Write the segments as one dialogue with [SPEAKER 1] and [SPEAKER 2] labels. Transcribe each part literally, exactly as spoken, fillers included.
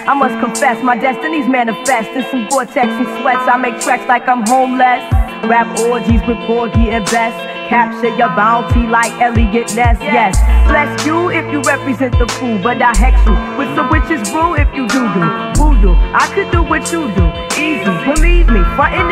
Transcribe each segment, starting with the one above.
[SPEAKER 1] I must confess, my destiny's manifest. In some vortex and sweats, I make tracks like I'm homeless. Rap orgies with Porgy and Bess. Capture your bounty like Elliot Ness, yes. Bless you if you represent the fool, but I hex you with some witches brew if you do do voodoo. I could do what you do, easy, believe me. Frontin'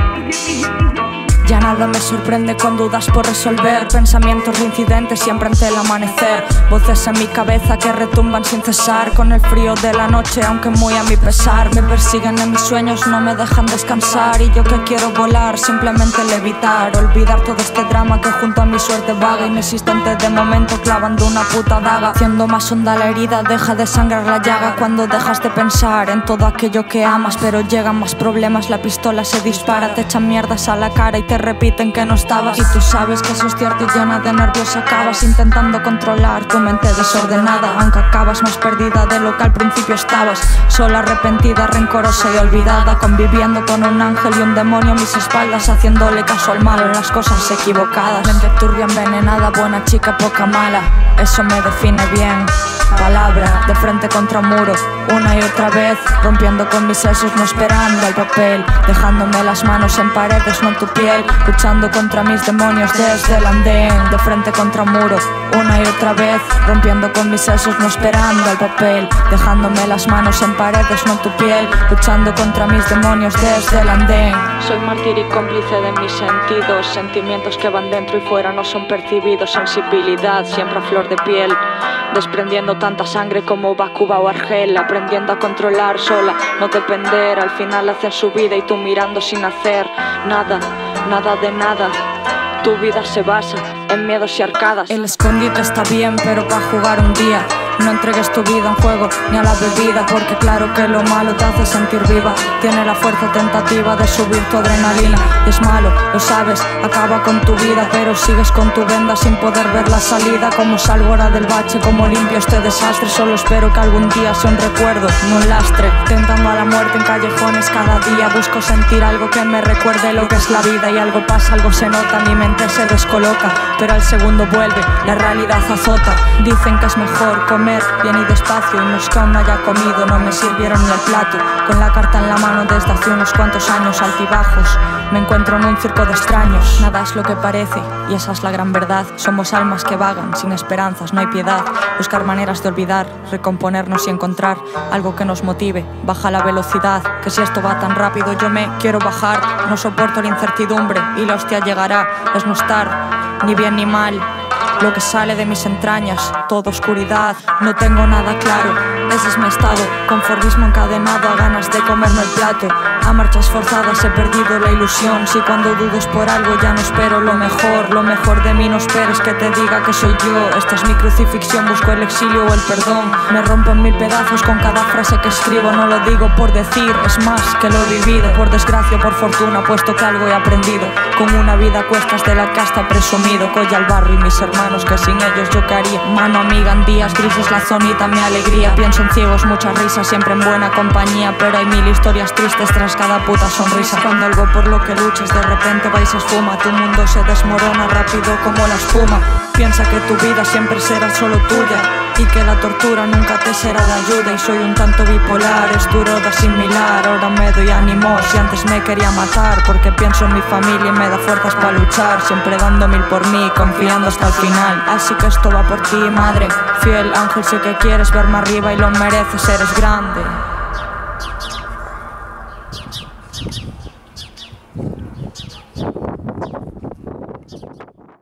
[SPEAKER 1] niggas.
[SPEAKER 2] Ya nada me sorprende con dudas por resolver. Pensamientos reincidentes siempre ante el amanecer. Voces en mi cabeza que retumban sin cesar. Con el frío de la noche, aunque muy a mi pesar. Me persiguen en mis sueños, no me dejan descansar. Y yo que quiero volar, simplemente levitar. Olvidar todo este drama que junto a mi suerte vaga. Inexistente de momento, clavando una puta daga. Haciendo más honda la herida, deja de sangrar la llaga. Cuando dejas de pensar en todo aquello que amas. Pero llegan más problemas, la pistola se dispara. Te echan mierdas a la cara y te repiten que no estabas. Y tú sabes que eso es cierto y llena de nervios acabas intentando controlar tu mente desordenada. Aunque acabas más perdida de lo que al principio estabas. Sola, arrepentida, rencorosa y olvidada. Conviviendo con un ángel y un demonio a mis espaldas. Haciéndole caso al malo en las cosas equivocadas. Mente turbia, envenenada, buena chica, poca mala. Eso me define bien. Palabra, de frente contra un muro, una y otra vez, rompiendo con mis sesos, no esperando al papel, dejándome las manos en paredes, no en tu piel, luchando contra mis demonios desde el andén, de frente contra un muro, una y otra vez, rompiendo con mis sesos, no esperando al papel, dejándome las manos en paredes, no en tu piel, luchando contra mis demonios desde el andén. Soy mártir y cómplice de mis sentidos, sentimientos que van dentro y fuera no son percibidos, sensibilidad siempre a flor de piel, desprendiendo tanta sangre como Bakuba o Argel, aprendiendo a controlar sola, no depender, al final hacen su vida y tú mirando sin hacer nada, nada de nada. Tu vida se basa en miedos y arcadas. El escondite está bien, pero para jugar un día. No entregues tu vida en juego ni a la bebida, porque claro que lo malo te hace sentir viva. Tiene la fuerza tentativa de subir tu adrenalina. Es malo, lo sabes, acaba con tu vida, pero sigues con tu venda sin poder ver la salida. Como salgo ahora del bache, como limpio este desastre. Solo espero que algún día sea un recuerdo, no un lastre. Tentando a la muerte en callejones cada día. Busco sentir algo que me recuerde lo que es la vida. Y algo pasa, algo se nota, mi mente se descoloca, pero al segundo vuelve, la realidad azota. Dicen que es mejor comer bien y despacio, y no es que aún no haya comido, no me sirvieron ni el plato. Con la carta en la mano desde hace unos cuantos años, altibajos, me encuentro en un circo de extraños. Nada es lo que parece, y esa es la gran verdad. Somos almas que vagan, sin esperanzas, no hay piedad. Buscar maneras de olvidar, recomponernos y encontrar algo que nos motive. Baja la velocidad, que si esto va tan rápido yo me quiero bajar. No soporto la incertidumbre y la hostia llegará. Es no estar ni bien ni mal, lo que sale de mis entrañas, toda oscuridad, no tengo nada claro, ese es mi estado, conformismo encadenado a ganas de comerme el plato. A marchas forzadas he perdido la ilusión, si cuando dudes por algo ya no espero lo mejor. Lo mejor de mí no esperes que te diga que soy yo, esta es mi crucifixión, busco el exilio o el perdón. Me rompo en mil pedazos con cada frase que escribo, no lo digo por decir, es más que lo he vivido. Por desgracia o por fortuna, puesto que algo he aprendido, con una vida a cuestas de la que hasta he presumido. Colla al barro y mis hermanos, que sin ellos yo qué haría. Mano amiga en días grises, la zonita mi alegría. Pienso en ciegos, muchas risas, siempre en buena compañía, pero hay mil historias tristes tras cada puta sonrisa. Cuando algo por lo que luches de repente vais a esfuma, tu mundo se desmorona rápido como la espuma. Piensa que tu vida siempre será solo tuya y que la tortura nunca te será de ayuda. Y soy un tanto bipolar, es duro de asimilar. Ahora me doy ánimo si antes me quería matar, porque pienso en mi familia y me da fuerzas para luchar, siempre dando mil por mí, confiando hasta el final. Así que esto va por ti, madre fiel, ángel, sé que quieres verme arriba y lo mereces, eres grande.